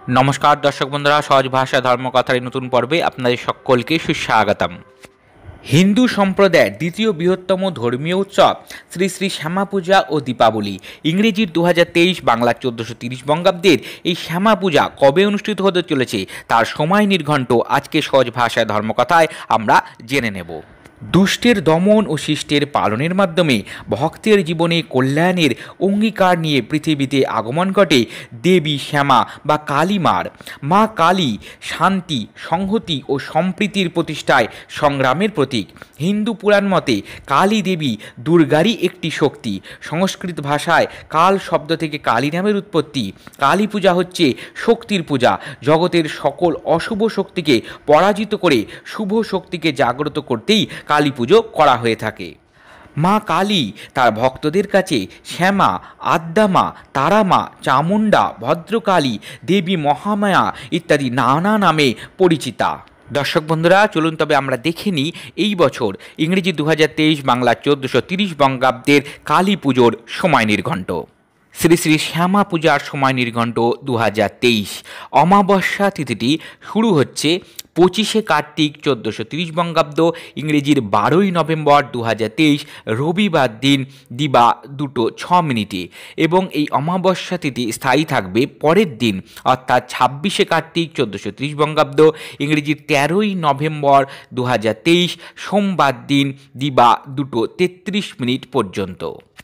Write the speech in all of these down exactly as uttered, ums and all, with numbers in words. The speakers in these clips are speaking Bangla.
নমস্কার দর্শক বন্ধুরা, সহজ ভাষা ধর্মকথার এই নতুন পর্বে আপনাদের সকলকে সুস্বাগতম। হিন্দু সম্প্রদায়ের দ্বিতীয় বৃহত্তম ধর্মীয় উৎসব শ্রী শ্রী শ্যামা পূজা ও দীপাবলি ইংরেজির দু হাজার তেইশ বাংলা চোদ্দোশো তিরিশ বঙ্গাব্দের এই শ্যামা পূজা কবে অনুষ্ঠিত হতে চলেছে তার সময় নির্ঘণ্ট আজকে সহজ ভাষায় ধর্মকথায় আমরা জেনে নেব। দুষ্টের দমন ও শিষ্টের পালনের মাধ্যমে ভক্তের জীবনে কল্যাণের অঙ্গীকার নিয়ে পৃথিবীতে আগমন ঘটে দেবী শ্যামা বা কালী মার। মা কালী শান্তি, সংহতি ও সম্প্রীতির প্রতিষ্ঠায় সংগ্রামের প্রতীক। হিন্দু পুরাণ মতে কালী দেবী দুর্গারই একটি শক্তি। সংস্কৃত ভাষায় কাল শব্দ থেকে কালী নামের উৎপত্তি। কালী পূজা হচ্ছে শক্তির পূজা। জগতের সকল অশুভ শক্তিকে পরাজিত করে শুভ শক্তিকে জাগ্রত করতেই কালী পুজো করা হয়ে থাকে। মা কালী তার ভক্তদের কাছে শ্যামা, আদ্যামা, তারামা, চামুণ্ডা, ভদ্রকালী, দেবী মহামায়া ইত্যাদি নানা নামে পরিচিতা। দর্শক বন্ধুরা, চলুন তবে আমরা দেখে নিই এই বছর ইংরেজি দু হাজার তেইশ বাংলা চোদ্দোশো তিরিশ বঙ্গাব্দের কালী পুজোর সময় নির্ঘণ্ট। শ্রী শ্রী শ্যামা পূজার সময় নির্ঘণ্ট দু হাজার তেইশ। অমাবস্যা তিথিটি শুরু হচ্ছে পঁচিশে কার্তিক চোদ্দোশো তিরিশ বঙ্গাব্দ ইংরেজির বারোই নভেম্বর দু হাজার তেইশ রবিবার দিন দিবা দুটো ছ মিনিটে এবং এই অমাবস্যা তিথি স্থায়ী থাকবে পরের দিন অর্থাৎ ছাব্বিশে কার্তিক চোদ্দোশো তিরিশ বঙ্গাব্দ ইংরেজির তেরোই নভেম্বর দু হাজার তেইশ সোমবার দিন দিবা দুটো তেত্রিশ মিনিট পর্যন্ত।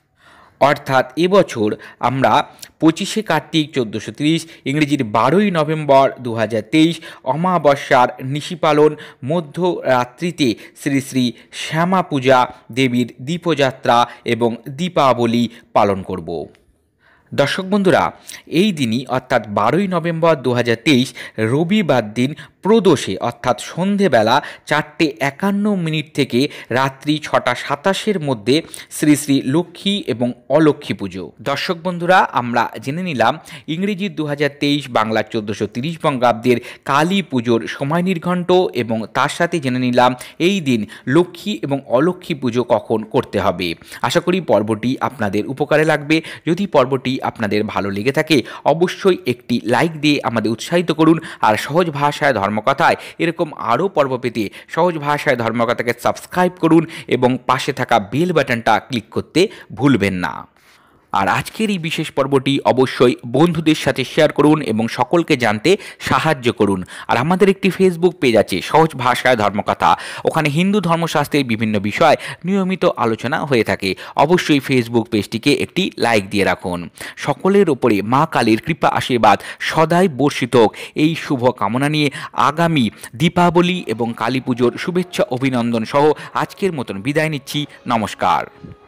অর্থাৎ এবছর আমরা পঁচিশে কার্তিক চোদ্দোশো তিরিশ ইংরেজির বারোই নভেম্বর দু হাজার তেইশ অমাবস্যার নিশি পালন মধ্যরাত্রিতে শ্রী শ্রী শ্যামা পূজা দেবীর দীপযাত্রা এবং দীপাবলি পালন করব। দর্শক বন্ধুরা, এই দিনই অর্থাৎ বারোই নভেম্বর দু হাজার তেইশ রবিবার দিন প্রদোষে অর্থাৎ সন্ধেবেলা চারটে একান্ন মিনিট থেকে রাত্রি ছটা সাতাশের মধ্যে শ্রী শ্রী লক্ষ্মী এবং অলক্ষ্মী পুজো। দর্শক বন্ধুরা, আমরা জেনে নিলাম ইংরেজি দু হাজার তেইশ বাংলা চোদ্দোশো তিরিশ বঙ্গাব্দের কালী পুজোর সময় নির্ঘণ্ট এবং তার সাথে জেনে নিলাম এই দিন লক্ষ্মী এবং অলক্ষ্মী পুজো কখন করতে হবে। আশা করি পর্বটি আপনাদের উপকারে লাগবে। যদি পর্বটি আপনাদের ভালো লেগে থাকে অবশ্যই একটি লাইক দিয়ে আমাদের উৎসাহিত করুন। আর সহজ ভাষায় ধর্মকথায় এরকম আরও পর্ব পেতে সহজ ভাষায় ধর্মকথাকে সাবস্ক্রাইব করুন এবং পাশে থাকা বেল বাটনটা ক্লিক করতে ভুলবেন না। আর আজকের এই বিশেষ পর্বটি অবশ্যই বন্ধুদের সাথে শেয়ার করুন এবং সকলকে জানতে সাহায্য করুন। আর আমাদের একটি ফেসবুক পেজ আছে সহজ ভাষায় ধর্মকথা, ওখানে হিন্দু ধর্মশাস্ত্রের বিভিন্ন বিষয় নিয়মিত আলোচনা হয়ে থাকে। অবশ্যই ফেসবুক পেজটিকে একটি লাইক দিয়ে রাখুন। সকলের ওপরে মা কালীর কৃপা আশীর্বাদ সদাই বর্ষিত হোক এই শুভ কামনা নিয়ে আগামী দীপাবলি এবং কালী পুজোর শুভেচ্ছা অভিনন্দন সহ আজকের মতন বিদায় নিচ্ছি। নমস্কার।